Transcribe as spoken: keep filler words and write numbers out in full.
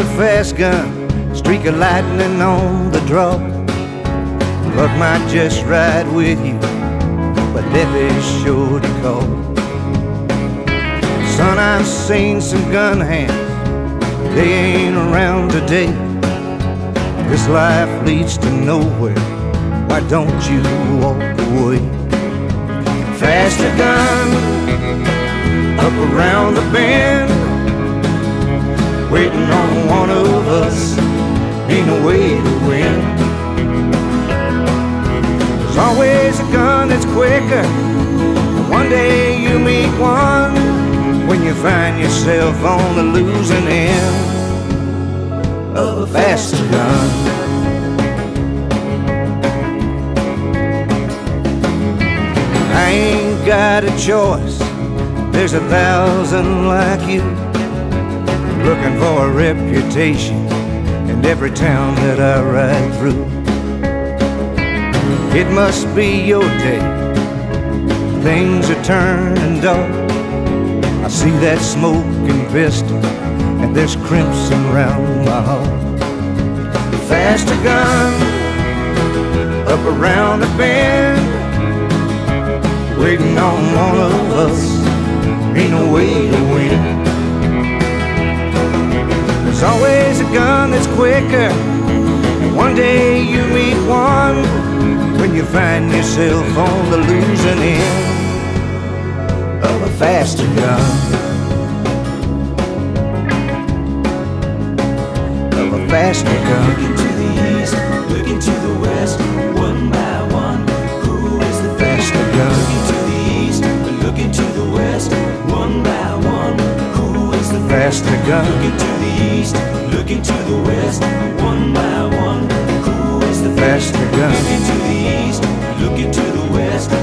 real fast gun, streak of lightning on the draw. Luck might just ride with you, but death is sure to call. Son, I've seen some gun hands, they ain't around today. This life leads to nowhere, why don't you walk away? Faster gun, up around the bend, waiting on one of us, ain't no way to win. There's always a gun that's quicker, one day you meet one, when you find yourself on the losing end of a faster gun. I ain't got a choice, there's a thousand like you, looking for a reputation in every town that I ride through. It must be your day, things are turning dark. I see that smoking pistol, and there's crimson round my heart. Faster gun, up around the bend, waiting on one of us, ain't no way to win. There's always a gun that's quicker, and one day you meet one, when you find yourself on the losing end of a faster gun, of a faster gun. Looking to the east, looking to the west, one by one, who is the faster gun? Looking to the east, looking to the west, one by one, who is the faster gun? Looking to the east, looking to the west, one by one, who is the faster gun? Looking to the east, looking to the west,